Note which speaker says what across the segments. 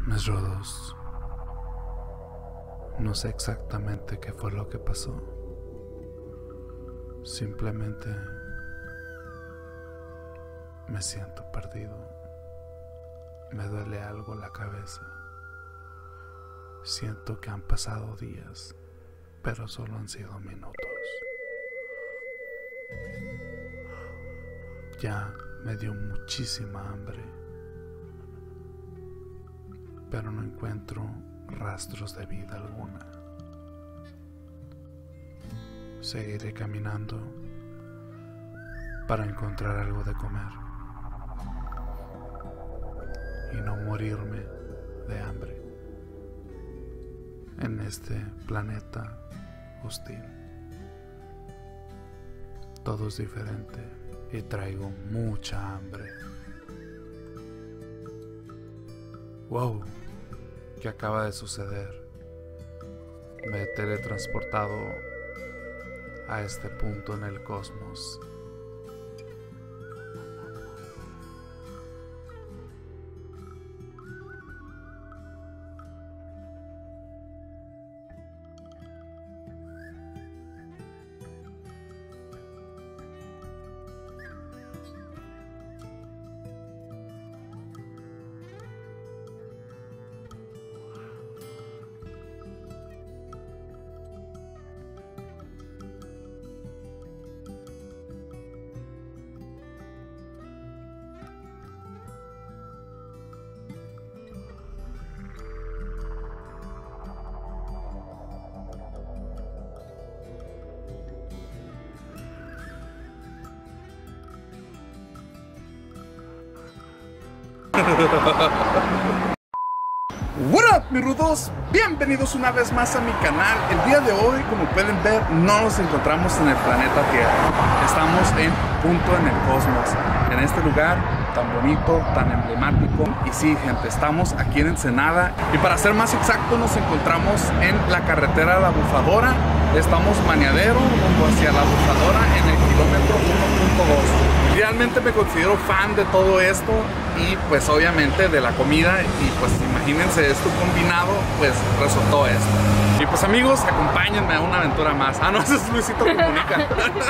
Speaker 1: Mis rudos, no sé exactamente qué fue lo que pasó. Simplemente me siento perdido. Me duele algo la cabeza. Siento que han pasado días, pero solo han sido minutos. Ya me dio muchísima hambre, pero no encuentro rastros de vida alguna. Seguiré caminando para encontrar algo de comer y no morirme de hambre en este planeta hostil. Todo es diferente y traigo mucha hambre. Wow, ¿qué acaba de suceder? Me he teletransportado a este punto en el cosmos.
Speaker 2: What up, mis rudos, bienvenidos una vez más a mi canal. El día de hoy, como pueden ver, no nos encontramos en el planeta Tierra. Estamos en punto en el cosmos, en este lugar tan bonito, tan emblemático. Y sí, gente, estamos aquí en Ensenada. Y para ser más exacto, nos encontramos en la carretera La Bufadora. Estamos mañadero rumbo hacia La Bufadora en el kilómetro 1.2. Realmente me considero fan de todo esto y pues obviamente de la comida, y pues imagínense esto combinado, pues resultó esto. Y pues amigos, acompáñenme a una aventura más. Ah, no, ese es Luisito Comunica.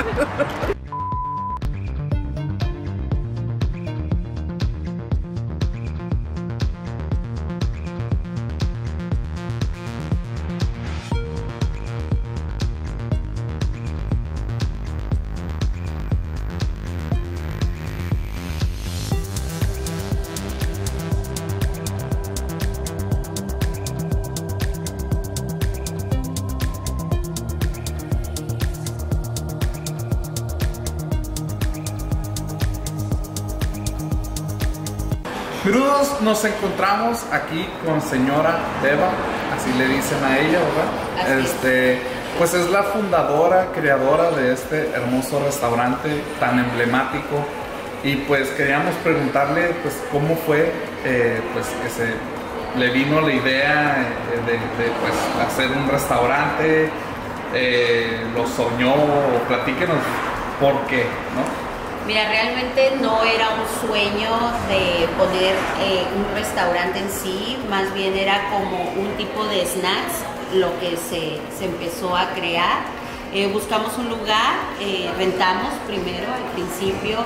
Speaker 2: Crudos, nos encontramos aquí con señora Eva, así le dicen a ella, ¿verdad? Pues es la fundadora, creadora de este hermoso restaurante tan emblemático, y pues queríamos preguntarle pues cómo fue pues que se le vino la idea de pues hacer un restaurante, lo soñó, platíquenos por qué, ¿no?
Speaker 3: Mira, realmente no era un sueño de poner un restaurante en sí, más bien era como un tipo de snacks lo que se empezó a crear. Buscamos un lugar, rentamos primero al principio,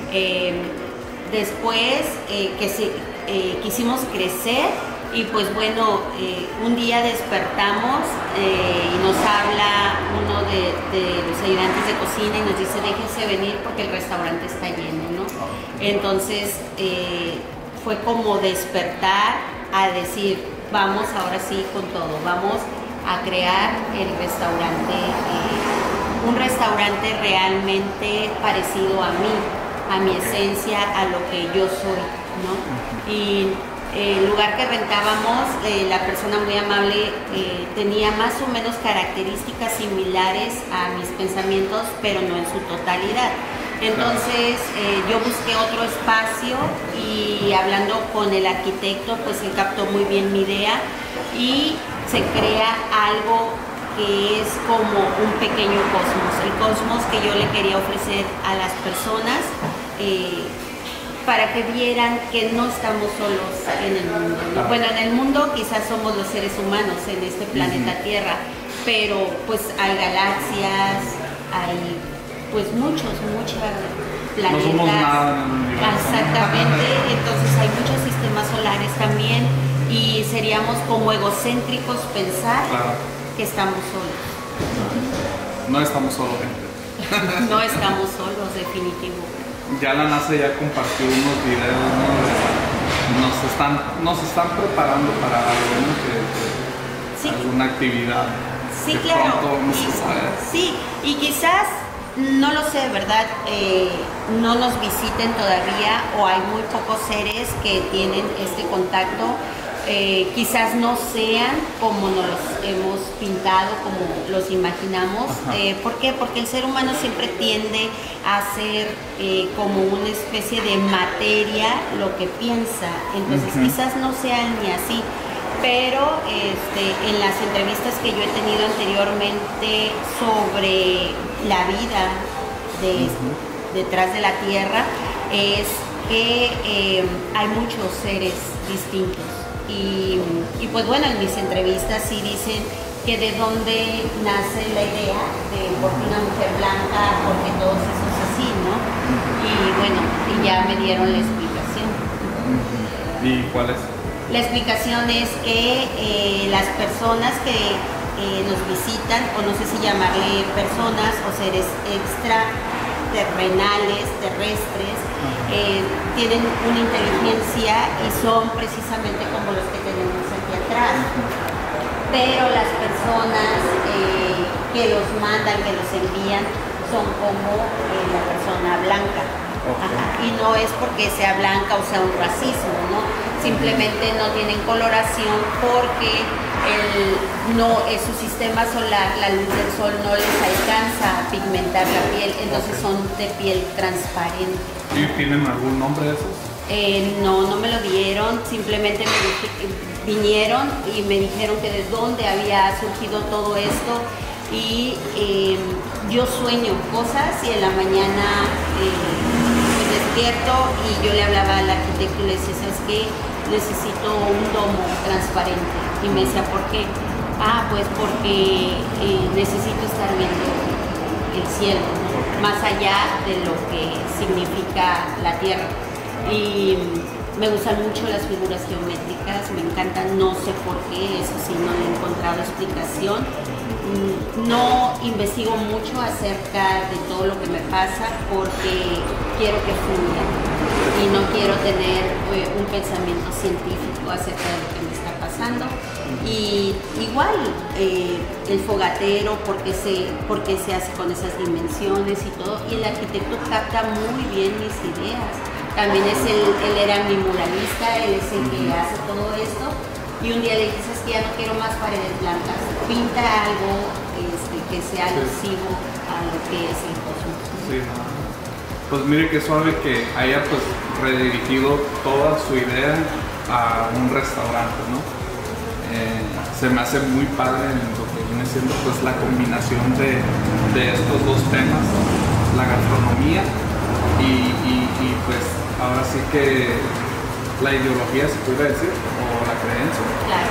Speaker 3: después quisimos crecer. Y pues bueno, un día despertamos y nos habla uno de los ayudantes de cocina y nos dice: déjense venir porque el restaurante está lleno, ¿no? Entonces fue como despertar a decir: vamos ahora sí con todo, vamos a crear el restaurante, un restaurante realmente parecido a mí, a mi esencia, a lo que yo soy, ¿no? Y el lugar que rentábamos, la persona muy amable tenía más o menos características similares a mis pensamientos, pero no en su totalidad. Entonces yo busqué otro espacio y hablando con el arquitecto, pues él captó muy bien mi idea y se crea algo que es como un pequeño cosmos, el cosmos que yo le quería ofrecer a las personas. para que vieran que no estamos solos en el mundo, ¿no?
Speaker 2: Claro.
Speaker 3: Bueno, en el mundo quizás somos los seres humanos en este planeta Tierra, pero pues hay galaxias, hay pues muchas planetas.
Speaker 2: No somos nada en el universo.
Speaker 3: Exactamente, entonces hay muchos sistemas solares también y seríamos como egocéntricos pensar
Speaker 2: Claro.
Speaker 3: que estamos solos.
Speaker 2: No estamos solos, gente.
Speaker 3: No estamos solos, definitivo.
Speaker 2: Ya la NASA ya compartió unos videos, ¿no? Nos están preparando para algo, ¿no?
Speaker 3: Sí.
Speaker 2: Alguna actividad.
Speaker 3: Sí,
Speaker 2: que
Speaker 3: claro.
Speaker 2: pronto vamos a saber.
Speaker 3: Sí, y quizás, no lo sé, ¿verdad? No nos visiten todavía o hay muy pocos seres que tienen este contacto. Quizás no sean como nos los hemos pintado, como los imaginamos. ¿Por qué? Porque el ser humano siempre tiende a ser como una especie de materia lo que piensa. Entonces quizás no sean ni así. Pero en las entrevistas que yo he tenido anteriormente sobre la vida detrás de la Tierra, es que hay muchos seres distintos. Y pues bueno, en mis entrevistas sí dicen que de dónde nace la idea de por qué una mujer blanca, porque todos esos así, ¿no? Y bueno, y ya me dieron la explicación.
Speaker 2: ¿Y cuál es?
Speaker 3: La explicación es que las personas que nos visitan, o no sé si llamarle personas o seres extraterrenales, terrestres, tienen una inteligencia y son precisamente como los que tenemos aquí atrás. Pero las personas que los mandan, que los envían, son como la persona blanca. Y no es porque sea blanca o sea un racismo, ¿no? Simplemente no tienen coloración porque su sistema solar, la luz del sol no les alcanza a pigmentar la piel, entonces son de piel transparente.
Speaker 2: ¿Y tienen algún nombre de esos?
Speaker 3: No me lo dieron, simplemente vinieron y me dijeron que de dónde había surgido todo esto y yo sueño cosas y en la mañana me despierto y yo le hablaba al arquitecto y le decía, ¿sabes qué? Necesito un domo transparente. Y me decía, ¿por qué? Pues porque necesito estar viendo el cielo, ¿no? Más allá de lo que significa la tierra. Y me gustan mucho las figuras geométricas, me encantan, no sé por qué, eso sí, no he encontrado explicación. No investigo mucho acerca de todo lo que me pasa porque quiero que fluya y no quiero tener un pensamiento científico acerca de lo que me está pasando. Y igual el fogatero, porque se hace con esas dimensiones y todo, y el arquitecto capta muy bien mis ideas. También él era mi muralista, él es el que hace todo esto. Y un día le dije, es que ya no quiero más paredes blancas, pinta algo que sea alusivo a lo que es el cosmos.
Speaker 2: Sí, pues mire qué suave que haya pues redirigido toda su idea a un restaurante, ¿no? Se me hace muy padre en lo que viene siendo pues la combinación de estos dos temas, la gastronomía y pues ahora sí que la ideología, se puede decir, o la creencia,
Speaker 3: claro,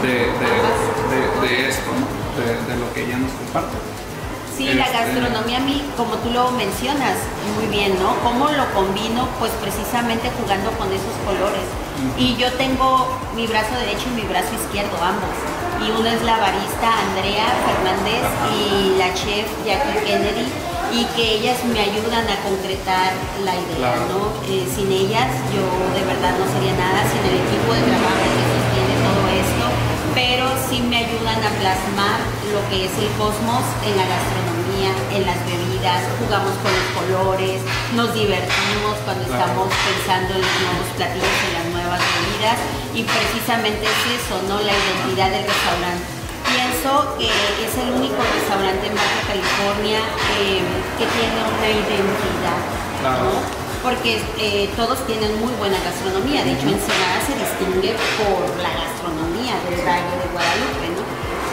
Speaker 2: de esto, ¿no? De lo que ella nos comparte.
Speaker 3: Sí, la gastronomía a mí, como tú lo mencionas, muy bien, ¿no? ¿Cómo lo combino? Pues precisamente jugando con esos colores. Y yo tengo mi brazo derecho y mi brazo izquierdo, ambos. Y uno es la barista Andrea Fernández y la chef Jackie Kennedy, y que ellas me ayudan a concretar la idea, ¿no? Sin ellas yo de verdad no sería nada, sin el equipo de trabajo que sostiene todo esto, pero sí me ayudan a plasmar lo que es el cosmos en la gastronomía, en las bebidas, jugamos con los colores, nos divertimos cuando estamos pensando en los nuevos platillos, en las nuevas bebidas, y precisamente es eso, ¿no? La identidad del restaurante. Pienso que es el único restaurante en Baja California que tiene una identidad, ¿no? Porque todos tienen muy buena gastronomía. De hecho, Ensenada se distingue por la gastronomía del Valle de Guadalupe, ¿no?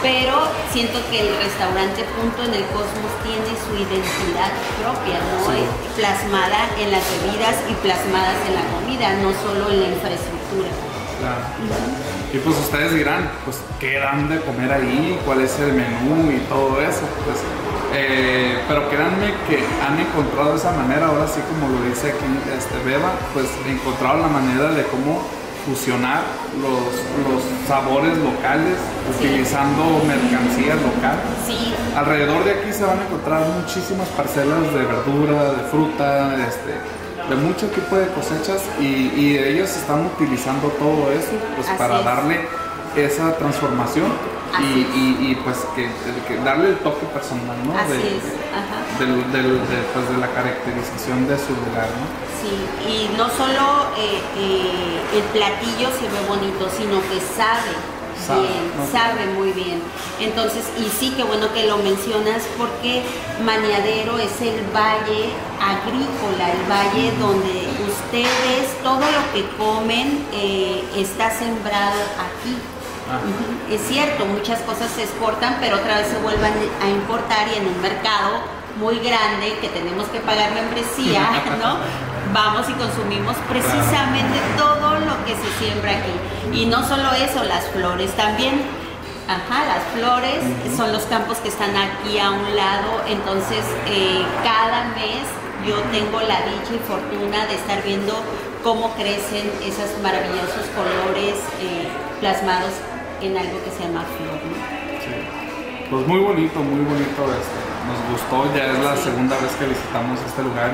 Speaker 3: pero siento que el restaurante Punto en el Cosmos tiene su identidad propia, ¿no?
Speaker 2: Sí.
Speaker 3: Plasmada en las bebidas y plasmadas en la comida, no solo en la infraestructura.
Speaker 2: Claro. Y pues ustedes dirán, pues, ¿qué dan de comer ahí? ¿Cuál es el menú y todo eso? Pues, pero créanme que han encontrado esa manera, ahora sí como lo dice aquí Beba, pues encontraron la manera de cómo fusionar los sabores locales,
Speaker 3: Sí.
Speaker 2: utilizando mercancía local.
Speaker 3: Sí,
Speaker 2: Alrededor de aquí se van a encontrar muchísimas parcelas de verdura, de fruta, de mucho tipo de cosechas y ellos están utilizando todo eso pues
Speaker 3: Así
Speaker 2: para
Speaker 3: es.
Speaker 2: darle esa transformación
Speaker 3: Así
Speaker 2: y pues que darle el toque personal, ¿no?
Speaker 3: así
Speaker 2: De,
Speaker 3: es. Ajá.
Speaker 2: pues, de la caracterización de su lugar, ¿no?
Speaker 3: Sí, y no solo el platillo se ve bonito, sino que sabe bien,
Speaker 2: ok.
Speaker 3: sabe muy bien. Entonces, y sí, qué bueno que lo mencionas porque Maniadero es el valle agrícola, el valle donde ustedes, todo lo que comen está sembrado aquí.
Speaker 2: Ah.
Speaker 3: Ujú. Es cierto, muchas cosas se exportan, pero otra vez se vuelvan a importar y en un mercado muy grande que tenemos que pagar membresía, ¿no? Vamos y consumimos precisamente todo lo que se siembra aquí. Y no solo eso, las flores también. Ajá, las flores son los campos que están aquí a un lado. Entonces, cada mes yo tengo la dicha y fortuna de estar viendo cómo crecen esos maravillosos colores plasmados en algo que se llama flor, ¿no?
Speaker 2: Sí. Pues muy bonito, nos gustó, ya es la segunda vez que visitamos este lugar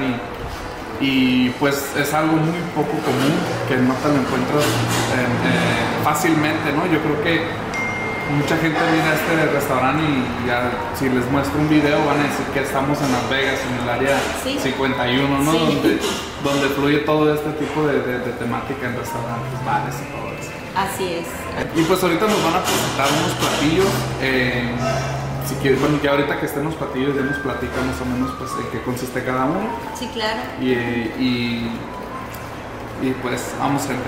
Speaker 2: y pues es algo muy poco común que no te lo encuentras fácilmente, ¿no? Yo creo que mucha gente viene a este restaurante y ya si les muestro un video van a decir que estamos en Las Vegas, en el área
Speaker 3: Sí.
Speaker 2: 51, ¿no?
Speaker 3: Sí.
Speaker 2: Donde fluye todo este tipo de temática en restaurantes, bares y todo eso.
Speaker 3: Así es.
Speaker 2: Y pues ahorita nos van a presentar unos platillos. Si quieres, bueno, ya ahorita que estén los platillos ya nos platican más o menos pues en qué consiste cada uno.
Speaker 3: Sí, claro.
Speaker 2: Y pues vamos, gente.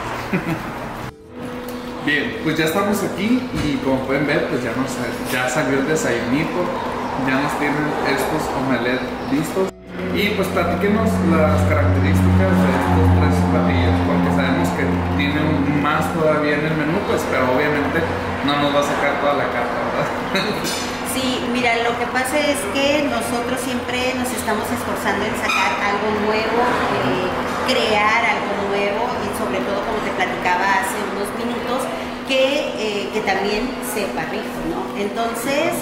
Speaker 2: Bien, pues ya estamos aquí y como pueden ver pues ya salió el desayunito, ya nos tienen estos omelets listos. Y pues platíquenos las características de estos tres platillos, porque sabemos que tienen más todavía en el menú, pues, pero obviamente no nos va a sacar toda la carta, ¿verdad?
Speaker 3: Sí, mira, lo que pasa es que nosotros siempre nos estamos esforzando en sacar algo nuevo, crear algo nuevo y sobre todo, como te platicaba hace unos minutos, que también sepa rico, ¿no? Entonces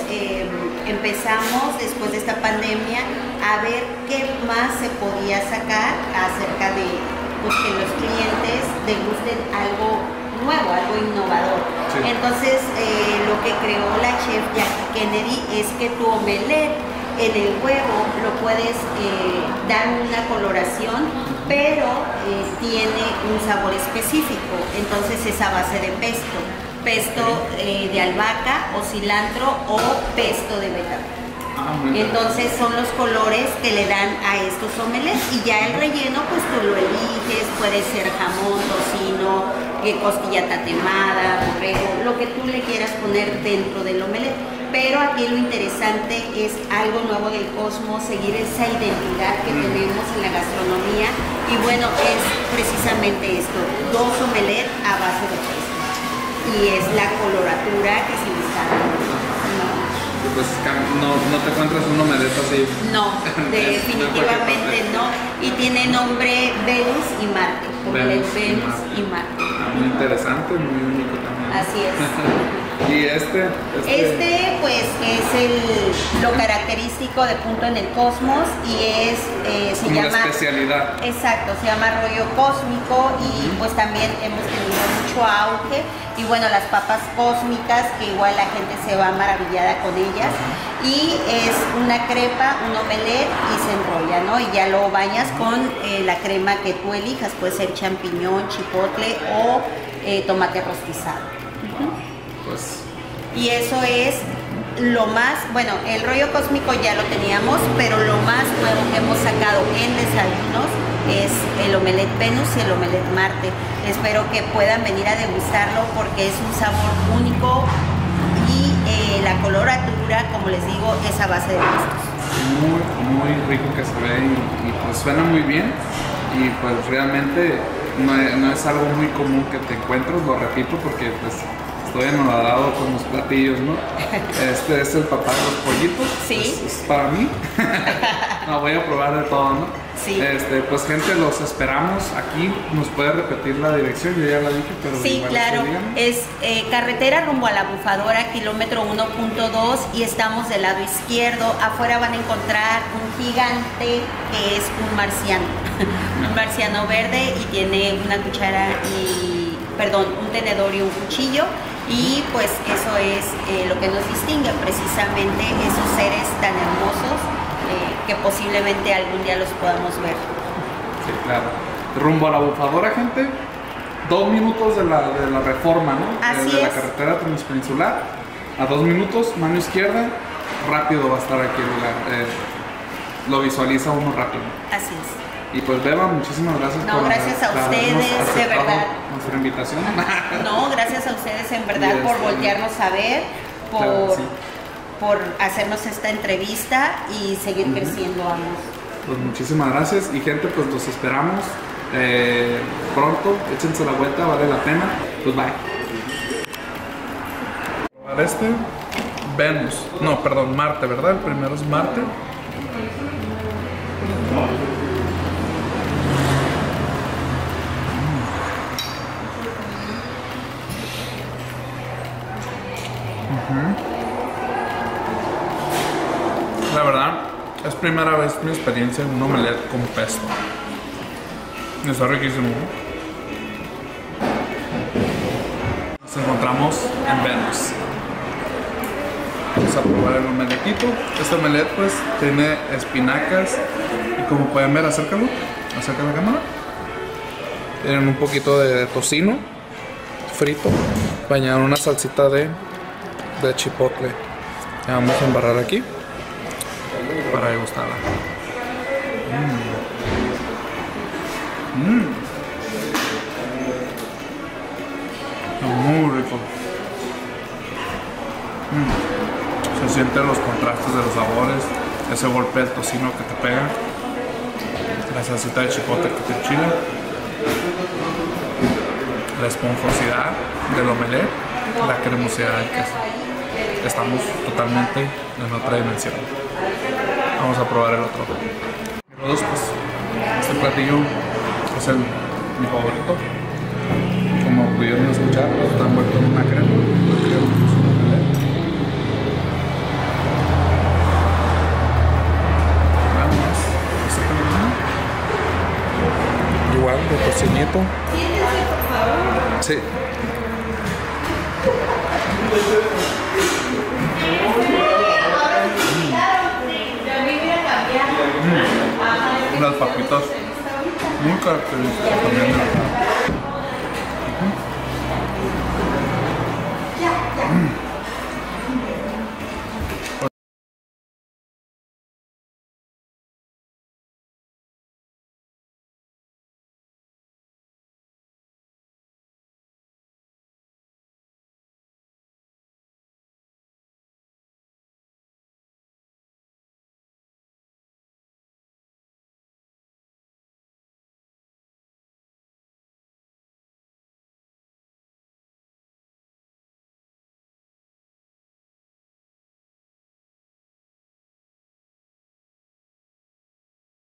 Speaker 3: empezamos después de esta pandemia a ver qué más se podía sacar acerca de pues, que los clientes degusten algo nuevo, algo innovador.
Speaker 2: Sí.
Speaker 3: Entonces lo que creó la chef Jackie Kennedy es que tu omelette en el huevo lo puedes dar una coloración, pero tiene un sabor específico. Entonces es a base de pesto de albahaca o cilantro o pesto de betabel.
Speaker 2: Muy bien.
Speaker 3: Entonces son los colores que le dan a estos omelets y ya el relleno pues tú lo eliges, puede ser jamón, tocino, costilla tatemada, borrego, lo que tú le quieras poner dentro del omelet. Pero aquí lo interesante es algo nuevo del Cosmos, seguir esa identidad que tenemos en la gastronomía y bueno, es precisamente esto, 2 omelets a base de pesto y es la coloratura que se le está dando.
Speaker 2: Pues no te encuentras un omelette así.
Speaker 3: No, definitivamente no. Y tiene nombre Venus y Marte. Venus y Marte.
Speaker 2: Muy interesante, muy único también.
Speaker 3: Así es.
Speaker 2: Y este
Speaker 3: pues es lo característico de Punto en el Cosmos y es se
Speaker 2: una
Speaker 3: llama
Speaker 2: especialidad.
Speaker 3: Exacto, se llama rollo cósmico y pues también hemos tenido mucho auge y bueno, las papas cósmicas que igual la gente se va maravillada con ellas y es una crepa, un omelette y se enrolla, ¿no? Y ya lo bañas con la crema que tú elijas, puede ser champiñón, chipotle o tomate rostizado.
Speaker 2: Pues
Speaker 3: Y eso es lo más, bueno, el rollo cósmico ya lo teníamos, pero lo más nuevo que hemos sacado en desayunos es el omelette Venus y el omelette Marte. Espero que puedan venir a degustarlo porque es un sabor único y la coloratura, como les digo, es a base de pastos.
Speaker 2: Muy rico que se ve y pues suena muy bien. Y pues realmente no es algo muy común que te encuentres, lo repito, porque pues estoy enamorado con los platillos, ¿no? Este es el papá de los pollitos.
Speaker 3: Sí.
Speaker 2: Es para mí. No, voy a probar de todo, ¿no?
Speaker 3: Sí.
Speaker 2: Pues gente, los esperamos aquí. ¿Nos puede repetir la dirección? Yo ya la dije, pero
Speaker 3: sí,
Speaker 2: igual
Speaker 3: claro.
Speaker 2: díganme.
Speaker 3: Es carretera rumbo a la Bufadora, kilómetro 1.2, y estamos del lado izquierdo. Afuera van a encontrar un gigante que es un marciano. Un marciano verde y tiene una cuchara un tenedor y un cuchillo. Y pues eso es lo que nos distingue precisamente, esos seres tan hermosos que posiblemente algún día los podamos ver.
Speaker 2: Sí, claro. Rumbo a la Bufadora, gente. 2 minutos de la Reforma, ¿no?
Speaker 3: Así
Speaker 2: de la
Speaker 3: es.
Speaker 2: carretera transpeninsular. A 2 minutos, mano izquierda. Rápido va a estar aquí el lugar. Lo visualiza uno rápido.
Speaker 3: Así es.
Speaker 2: Y pues Beba, muchísimas gracias
Speaker 3: No, gracias a ustedes, de verdad.
Speaker 2: Nuestra invitación.
Speaker 3: No, gracias a ustedes en verdad por voltearnos a ver,
Speaker 2: Claro, sí.
Speaker 3: por hacernos esta entrevista y seguir creciendo ambos.
Speaker 2: Pues muchísimas gracias y gente, pues los esperamos pronto, échense la vuelta, vale la pena. Pues bye. Para Venus, no, perdón, Marte, ¿verdad? El primero es Marte. La verdad, es primera vez mi experiencia en un omelette con pesto. Está riquísimo. Nos encontramos en Venus. Vamos a probar el omeletito. Este omelette pues tiene espinacas y como pueden ver, acércalo, acerca la cámara. Tienen un poquito de tocino frito, bañado en una salsita de chipotle. La vamos a embarrar aquí para degustarla. Muy rico. Se sienten los contrastes de los sabores, ese golpe del tocino que te pega, la salsita de chipotle que te enchila, la esponjosidad del omelette, la cremosidad del queso. Estamos totalmente en otra dimensión. Vamos a probar el otro. Pues, este platillo es mi favorito. Como pudieron escuchar, está envuelto en una crema. Igual de tocinito. Sí. Unas papitas muy características también de la